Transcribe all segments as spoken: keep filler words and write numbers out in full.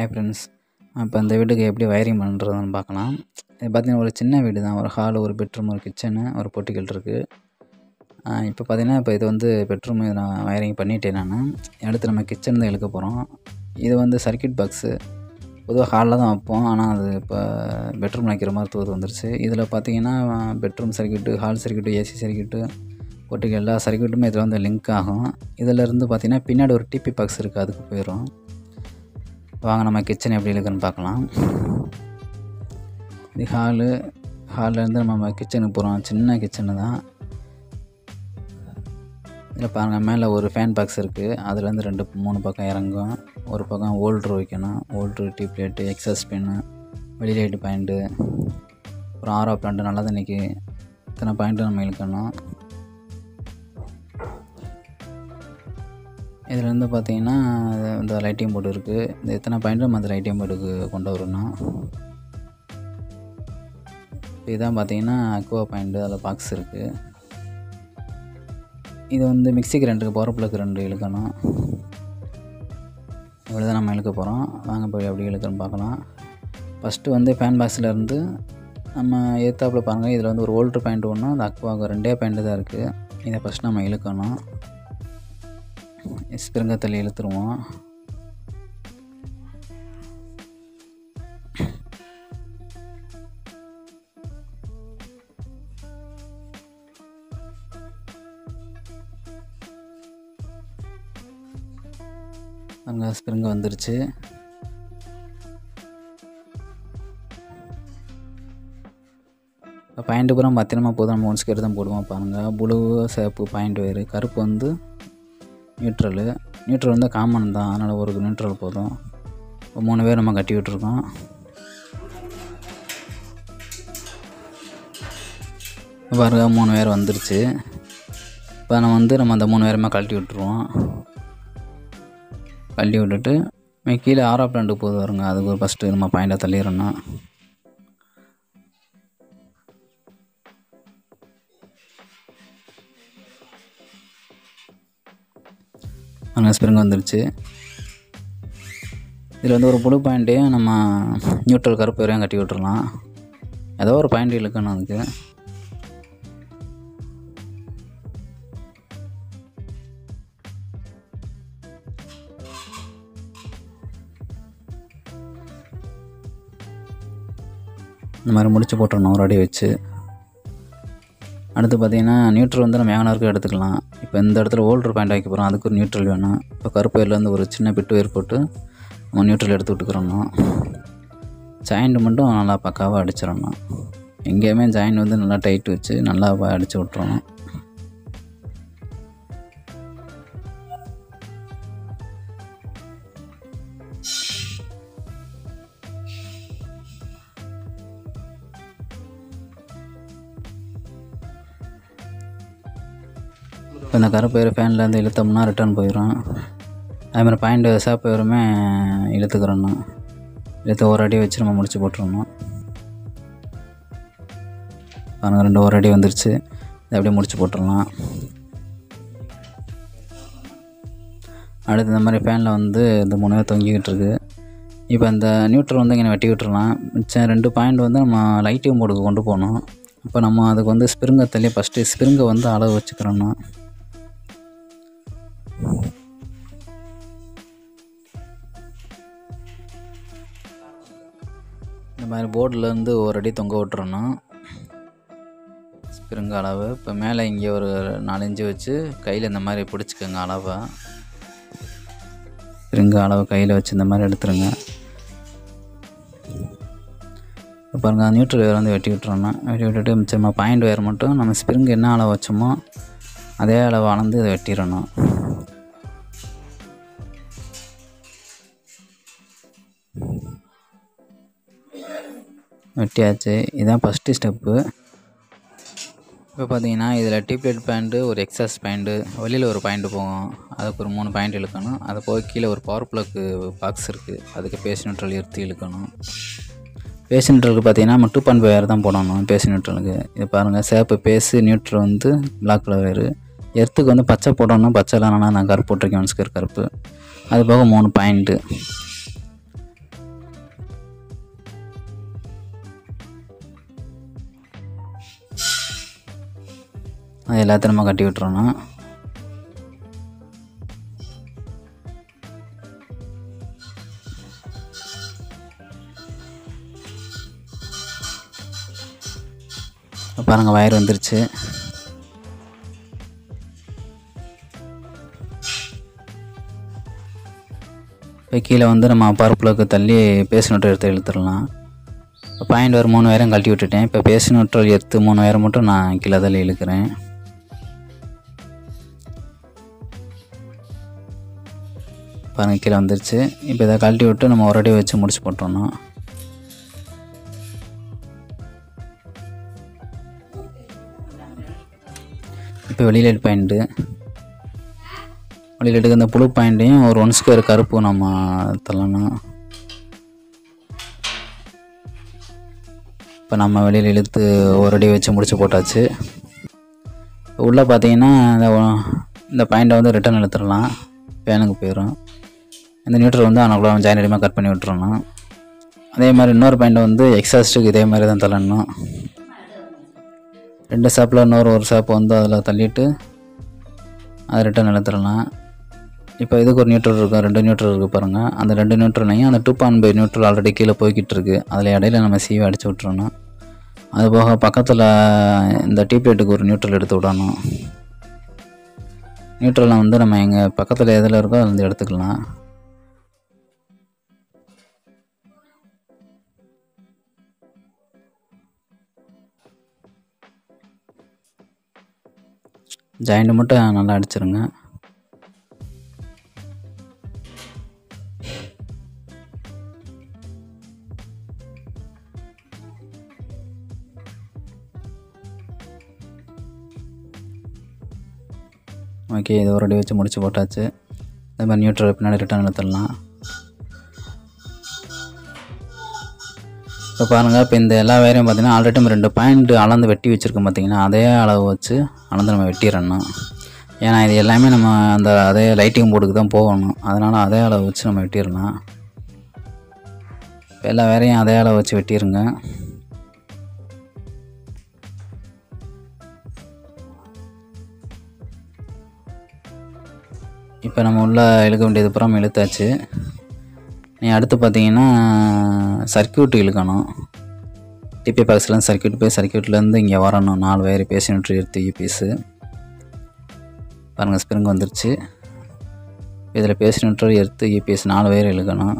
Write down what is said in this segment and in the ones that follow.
Hi friends. இப்போ இந்த வீட்டுக்கு எப்படி வயரிங் பண்ணுறதுன்னு பார்க்கலாம். இது பார்த்திங்கன்னா ஒரு சின்ன வீடு தான். ஒரு ஹாலு, ஒரு பெட்ரூம், ஒரு கிச்சனு, ஒரு பொட்டிக்கல் இருக்குது. இப்போ பார்த்திங்கன்னா இப்போ இது வந்து பெட்ரூம் நான் வயரிங் பண்ணிட்டேன். நான் அடுத்து நம்ம கிச்சன் தான் இழுக்க போகிறோம். இது வந்து சர்க்யூட் பாக்ஸு. பொதுவாக ஹாலில் தான் வைப்போம், ஆனால் அது இப்போ பெட்ரூம் வைக்கிற மாதிரி தூது வந்துருச்சு. இதில் பார்த்திங்கன்னா bedroom circuit, hall circuit, AC circuit, பொட்டிக்கல் எல்லா சர்க்யூட்டுமே இதில் வந்து லிங்க் ஆகும். இதிலேருந்து பார்த்திங்கன்னா பின்னாடி ஒரு டிபி பாக்ஸ் இருக்குது, அதுக்கு போயிடும். வாங்க நம்ம கிச்சன் எப்படி இருக்குன்னு பார்க்கலாம். இது ஹாலு. ஹால்லேருந்து நம்ம கிச்சனுக்கு போகிறோம். சின்ன கிச்சனு தான். இதில் பாருங்கள், மேலே ஒரு ஃபேன் பாக்ஸ் இருக்குது. அதுலேருந்து ரெண்டு மூணு பக்கம் இறங்கும். ஒரு பக்கம் ஹோல்ட்ரு வைக்கணும். Holder, T plate, access pin, வெளி லைட்டு பாயிண்ட்டு, அப்புறம் ஆரோ பிளான்ட்டு, நல்லா தண்ணிக்கு இத்தனை பாயிண்ட்டு நம்ம இழுக்கணும். இதில் வந்து பார்த்திங்கன்னா இந்த லைட்டிங் போர்டு இருக்குது. இந்த எத்தனை பாயிண்ட்டு நம்ம அந்த லைட்டிங் போர்டுக்கு கொண்டு வரணும். இதுதான் பார்த்திங்கன்னா அக்வா பாயிண்ட்டு, அதில் பாக்ஸ் இருக்குது. இது வந்து மிக்ஸி கிரைண்டருக்கு பவர் ப்ளக் ரெண்டு இழுக்கணும். இவ்வளோ தான் நம்ம இழுக்க போகிறோம். வாங்க போய் எப்படி இழுக்கணும்னு பார்க்கலாம். ஃபஸ்ட்டு வந்து ஃபேன் பாக்ஸில் நம்ம ஏத்தாப்பில் பாருங்கள், இதில் வந்து ஒரு ஹோல்ட்ரு பாயிண்ட் ஒன்று, அந்த அக்வாவுக்கு ரெண்டே பாயிண்ட்டு தான் இருக்குது. இதை ஃபஸ்ட் நம்ம இழுக்கணும். ஸ்ப்ரிங்கை தள்ளி இழுத்துருவோம். அங்கே ஸ்ப்ரிங்கு வந்துருச்சு. இப்போ பாயிண்ட்டு பூரா பத்திரமா போதும். நம்ம ஒன்ஸ் கேட்டு தான் போடுவோம். பாருங்கள், ப்ளூ சேப்பு பாயிண்ட் வேறு, கருப்பு வந்து நியூட்ரலு. நியூட்ரல் வந்து காமன் தான், அதனால் ஒரு நியூட்ரல் போதும். இப்போ மூணு பேர் நம்ம கட்டி விட்டுருக்கோம். பாருங்க, மூணு பேர் வந்துருச்சு. இப்போ நம்ம வந்து நம்ம அந்த மூணு பேருமே கழட்டி விட்டுருவோம். கழட்டி விட்டுட்டு கீழே ஆரோ பிளான்ட்டு போது வருங்க, அதுக்கு ஒரு ஃபஸ்ட்டு நம்ம பாயிண்டை தள்ளிடணும். அங்கே ஸ்ப்ரிங் வந்துருச்சு. இதில் வந்து ஒரு ப்ளூ பாயிண்ட்டையும் நம்ம நியூட்ரல் கருப்பு வரையும் கட்டி விட்டுறலாம். ஏதோ ஒரு பாயிண்ட் இழுக்கணும் அதுக்கு. இந்த மாதிரி முடிச்சு போட்டுடணும் ஒரு அடி வச்சு. அடுத்து பார்த்திங்கன்னா நியூட்ரல் வந்து நம்ம ஏவனருக்கு எடுத்துக்கலாம். இப்போ இந்த இடத்துல ஹோல்டர் பாயிண்ட் வைக்க போகிறோம், அதுக்கு ஒரு நியூட்ரல் வேணும். இப்போ கருப்பு வயர்லேருந்து ஒரு சின்ன பிட்டு வயர் போட்டு நம்ம நியூட்ரல் எடுத்து விட்டுக்கிறோம். ஜாயிண்ட் மட்டும் நல்லா பக்காவாக அடிச்சிடணும். எங்கேயுமே ஜாயிண்ட் வந்து நல்லா டைட் வச்சு நல்லா அடித்து விட்டுறணும். இப்போ இந்த கருப்பு வயர் ஃபேன்லேருந்து இழுத்தோம்னா ரிட்டர்ன் போயிடும். அதேமாதிரி பாயிண்ட் சேப்பு வயருமே இழுத்துக்கிறணும். இழுத்து ஒரு அடி வச்சு நம்ம முடிச்சு போட்டுருணும். பாருங்க, ரெண்டு ஒரு அடி வந்துருச்சு. இதை அப்படியே முடிச்சு போட்டுடலாம். அடுத்து இந்த மாதிரி ஃபேனில் வந்து இந்த மூணு பேர் தொங்கிக்கிட்டு இருக்குது. இப்போ இந்த நியூட்ரல் வந்து இங்கே வெட்டி விட்டுறலாம். மிச்சம் ரெண்டு பாயிண்ட் வந்து நம்ம லைட்டிங் போர்டுக்கு கொண்டு போகணும். இப்போ நம்ம அதுக்கு வந்து ஸ்ப்ரிங்கை தள்ளி ஃபஸ்ட்டு ஸ்ப்ரிங்கை வந்து அளவு வச்சுக்கிறோம். இந்த மாதிரி போர்டிலேருந்து ஒரு அடி தொங்க விட்டுறணும் ஸ்ப்ரிங் அளவு. இப்போ மேலே இங்கே ஒரு நாலஞ்சு வச்சு கையில் இந்த மாதிரி பிடிச்சிக்கோங்க அளவை. ஸ்ப்ரிங்கு அளவு கையில் வச்சு இந்த மாதிரி எடுத்துருங்க. இப்போ பாருங்கள், நியூட்ரல் வேர் வந்து வெட்டி விட்டுறணும். வெட்டி விட்டுட்டு மிச்சமாக பாயிண்ட் வேர் மட்டும் நம்ம ஸ்ப்ரிங் என்ன அளவு வச்சோமோ அதே அளவு அளந்து இதை வெட்டிடணும். வெட்டியாச்சு. இதுதான் ஃபஸ்ட்டு ஸ்டெப்பு. இப்போ பார்த்தீங்கன்னா இதில் டீ பிளேட் பாயிண்ட்டு, ஒரு எக்ஸஸ் பாயிண்ட்டு, வெளியில் ஒரு பாயிண்ட்டு போகும், அதுக்கு ஒரு மூணு பாயிண்ட் இழுக்கணும். அதை போக கீழே ஒரு பவர் ப்ளக்கு பாக்ஸ் இருக்குது, அதுக்கு பேஸ் நியூட்ரல் எடுத்து இழுக்கணும். பேஸ் நியூட்ரலுக்கு பார்த்தீங்கன்னா நம்ம டூ பாயிண்ட் ஃபைவ் வேறு தான் போடணும். பேஸ் நியூட்ரலுக்கு இது பாருங்கள், சேப்பு பேஸு நியூட்ரல் வந்து பிளாக் கலர் வேறு. எர்த்துக்கு வந்து பச்சை போடணும். பச்சைலாம் நான் கருப்பு போட்டிருக்கேன், ஒன்ஸ்கர் கருப்பு. அது போக மூணு பாயிண்ட்டு. அது எல்லாத்தையும் நம்ம கட்டி விட்டுறணும். பாருங்கள் வயர் வந்துருச்சு. இப்போ கீழே வந்து நம்ம பவர் ப்ளக்கு தள்ளி பேஸ் நோட்டர் எடுத்து இழுத்துடலாம். இப்போ பாயிண்ட் ஒரு மூணு வயரம் கழட்டி விட்டுட்டேன். இப்போ பேஸ் நோட்டர் எடுத்து மூணு வயரம் மட்டும் நான் கீழே தள்ளி இழுக்கிறேன். பாருங்கள் கீழே வந்துருச்சு. இப்போ இதை கழட்டி விட்டு நம்ம ஒரு அடி வச்சு முடிச்சு போட்டோம்னா இப்போ வெளியில் பாயிண்ட்டு வெளியில் எடுக்க இந்த புழு பாயிண்ட்டையும் ஒரு ஒன் ஸ்கொயர் கருப்பு நம்ம தள்ளணும். இப்போ நம்ம வெளியில் இழுத்து ஒரு அடி வச்சு முடிச்சு போட்டாச்சு. உள்ளே பார்த்தீங்கன்னா இந்த இந்த பாயிண்ட்டை வந்து ரிட்டன் இழுத்துடலாம். பேனுக்கு போயிடும். இந்த நியூட்ரல் வந்து அவனுக்குள்ள ஜாயின் அடிமாக கட் பண்ணி விட்டுறணும். அதே மாதிரி இன்னொரு பாயிண்ட்டை வந்து எக்ஸாஸ்ட்டுக்கு இதே மாதிரி தான் தள்ளணும். ரெண்டு ஷாப்பில் இன்னொரு ஒரு ஷாப் வந்து அதில் தள்ளிட்டு அதை ரிட்டன் இழுத்துடலாம். இப்போ இதுக்கு ஒரு நியூட்ரல் இருக்கும், ரெண்டு நியூட்ரல் இருக்குது பாருங்கள். அந்த ரெண்டு நியூட்ரலையும் அந்த two point by neutral already கீழே போய்கிட்டு இருக்குது. அதில் இடையில நம்ம சீவை அடித்து விட்டுறணும். அதுபோக பக்கத்தில் இந்த டீ பிளேட்டுக்கு ஒரு நியூட்ரல் எடுத்து விடணும். நியூட்ரலை வந்து நம்ம எங்கள் பக்கத்தில் எதில் இருக்கோ அதில் வந்து எடுத்துக்கலாம். ஜாயிண்ட் மட்டும் நல்லா அடிச்சிருங்க. ஓகே, இது ஒரு அடி வச்சு முடிச்சு போட்டாச்சு. இந்த மாதிரி நியூட்ரல் பின்னாடி ரிட்டர்ன் எடுத்துடலாம். இப்போ பாருங்கள், இப்போ இந்த எல்லா வயரையும் பார்த்தீங்கன்னா ஆல்ரெடி நம்ம ரெண்டு பாயிண்ட் அளந்து வெட்டி வச்சுருக்கோம். பார்த்தீங்கன்னா அதே அளவு வச்சு அளந்து நம்ம வெட்டிடணும். ஏன்னா இது எல்லாமே நம்ம அந்த அதே லைட்டிங் போர்டுக்கு தான் போகணும். அதனால் அதே அளவு வச்சு நம்ம வெட்டிடலாம். இப்போ எல்லா வயரையும் அதே அளவு வச்சு வெட்டிடுங்க. இப்போ நம்ம உள்ளே இழுக்க வேண்டியது புறம் இழுத்தாச்சு. நீ அடுத்து பார்த்தீங்கன்னா சர்க்கியூட் இழுக்கணும். டிபி பாக்ஸ்லேருந்து சர்க்கியூட் போய் சர்க்கியூட்லேருந்து இங்கே வரணும். நாலு வயர் பேசி நியூட்ரல் எடுத்து யூபிஎஸ்ஸு பாருங்கள், ஸ்ப்ரிங் வந்துருச்சு. இதில் பேசி நியூட்ரல் எடுத்து யூபிஎஸ் நாலு வயர் இழுக்கணும்.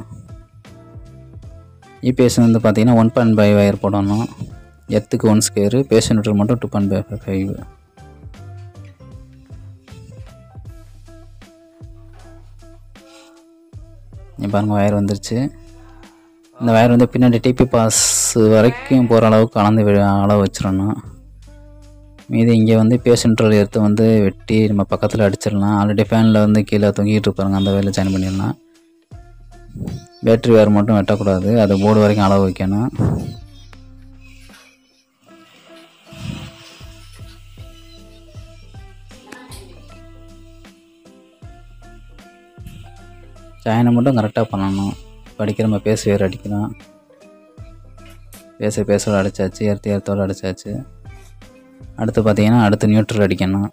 யூபிஎஸ் வந்து பார்த்தீங்கன்னா ஒன் பாயிண்ட் ஃபைவ் வயர் போடணும். எர்த்துக்கு ஒன் ஸ்கொயரு, பேசி நியூட்ரல் மட்டும் டூ பாயிண்ட் ஃபைவ் ஃபைவ் பாருங்கள் வயர் வந்துருச்சு. இந்த வயர் வந்து பின்னாடி டிபி பாஸ் வரைக்கும் போகிற அளவுக்கு அளந்து அளவு வச்சிடணும். மீது இங்கே வந்து பேசன்ட்ரோல் எடுத்து வந்து வெட்டி நம்ம பக்கத்தில் அடிச்சிடலாம். ஆல்ரெடி ஃபேனில் வந்து கீழே தொங்கிட்டு இருப்பாருங்க, அந்த வேலையில் ஜாயின் பண்ணிடலாம். பேட்ரி வயர் மட்டும் வெட்டக்கூடாது, அது போர்டு வரைக்கும் அளவு வைக்கணும். ஜாயினை மட்டும் கரெக்டாக பண்ணணும். இப்போ அடிக்கிற நம்ம பேச வேறு அடிக்கலாம். பேச பேசோடு அடித்தாச்சு, ஏற்று ஏற்றோடு அடித்தாச்சு. அடுத்து பார்த்தீங்கன்னா அடுத்து நியூட்ரல் அடிக்கணும்.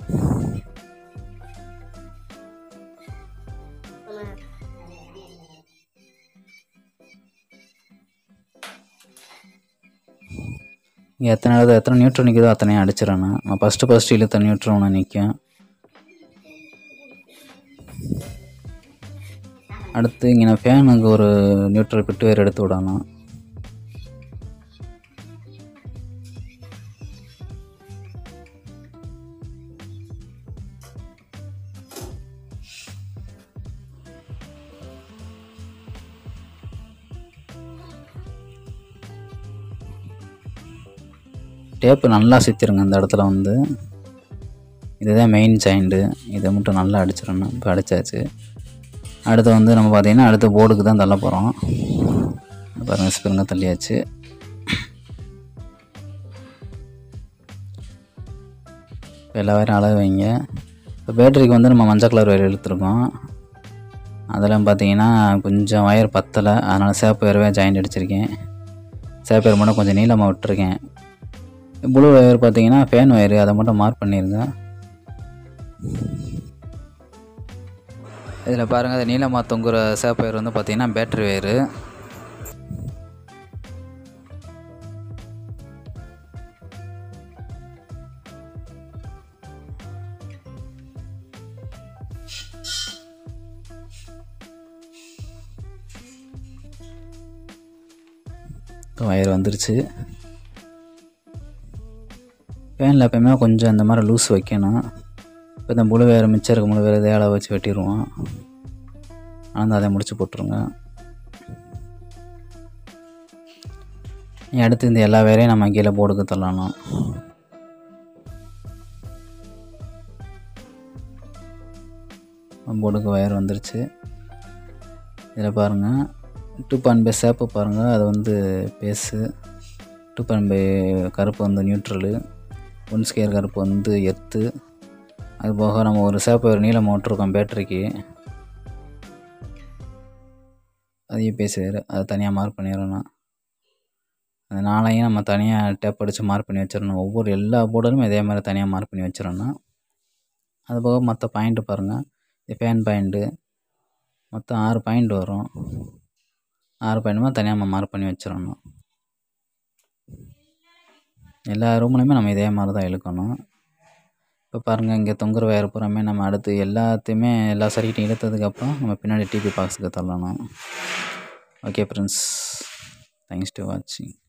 இங்கே எத்தனை இடத்துல எத்தனை நியூட்ரல் நிற்குதோ அத்தனையும் அடிச்சிடணும். நான் ஃபஸ்ட்டு ஃபஸ்ட்டு இழுத்த நியூட்ரல் ஒன்று நிற்கும். அடுத்து இங்கே நான் ஃபேனுக்கு ஒரு நியூட்ரல் பிட்டு வேறு எடுத்து விடணும். டேப்பு நல்லா சுற்றிருங்க. இந்த இடத்துல வந்து இதுதான் மெயின் ஜாயிண்ட்டு, இதை மட்டும் நல்லா அடிச்சிடணும். இப்போ அடித்தாச்சு. அடுத்து வந்து நம்ம பார்த்திங்கன்னா அடுத்த போர்டுக்கு தான் தள்ள போகிறோம். பாருங்கள், ஸ்ப்ரிங்கை தள்ளியாச்சு. இப்போ எல்லா வயரும் அளவு வைங்க. இப்போ பேட்டரிக்கு வந்து நம்ம மஞ்சள் கலர் வயர் எடுத்துருக்கோம். அதெல்லாம் பார்த்திங்கன்னா கொஞ்சம் வயர் பத்தலை, அதனால் சேப்பு வயரவே ஜாயிண்ட் அடிச்சிருக்கேன். சேப்பு வயர் மட்டும் கொஞ்சம் நீளமாக விட்டுருக்கேன். ப்ளூ வயர் பார்த்திங்கன்னா ஃபேன் வயரு, அதை மட்டும் மார்க் பண்ணிடுங்க. இதில் பாருங்கள், அது நீளமாக தொங்குற சேப்பு ஒயர் வந்து பார்த்திங்கன்னா பேட்ரி ஒயரு. ஒயர் வந்துருச்சு. ஃபேனில் எப்போயுமே கொஞ்சம் இந்த மாதிரி லூஸ் வைக்கணும். இப்போ இந்த முழு வேறு மிச்சம் இருக்க முழு வேறு இதே அளவு வச்சு வெட்டிடுவோம். ஆனால் அதை முடிச்சு போட்டுருங்க. அடுத்து இந்த எல்லா வேரையும் நம்ம கீழே போர்டுக்கு தள்ளணும். போர்டுக்கு ஒயர் வந்துருச்சு. இதில் பாருங்கள், டூ பாயிண்ட் பை சேப்பு பாருங்கள், அது வந்து பேஸு, டூ பாயிண்ட் பை கருப்பு வந்து நியூட்ரலு, ஒன் ஸ்கேர் கருப்பு வந்து எர்த்து. அது போக நம்ம ஒரு சேப்பு ஒரு நீளம் போட்டிருக்கோம் பேட்டரிக்கு, அதையும் பேசு வேறு, அதை தனியாக மார்க் பண்ணிடணும். அது நாளையும் நம்ம தனியாக டேப் அடித்து மார்க் பண்ணி வச்சிடணும். ஒவ்வொரு எல்லா போர்டுமே இதே மாதிரி தனியாக மார்க் பண்ணி வச்சிடணும். அது போக மற்ற பாயிண்ட்டு பாருங்கள், இது ஃபேன் பாயிண்ட்டு, மொத்தம் ஆறு பாயிண்ட் வரும். ஆறு பாயிண்ட்டுமா தனியாக நம்ம மார்க் பண்ணி வச்சிடணும். எல்லா ரூம்லையுமே நம்ம இதே மாதிரி தான் இழுக்கணும். இப்போ பாருங்கள், இங்கே தொங்குற வயர் பூராமே நம்ம அடுத்து எல்லாத்தையுமே எல்லா சர்க்கிட்டையும் இழுத்ததுக்கப்புறம் நம்ம பின்னாடி டிபி பாக்ஸுக்கு தள்ளணும். ஓகே ஃப்ரெண்ட்ஸ், தேங்க்ஸ் டு வாட்சிங்.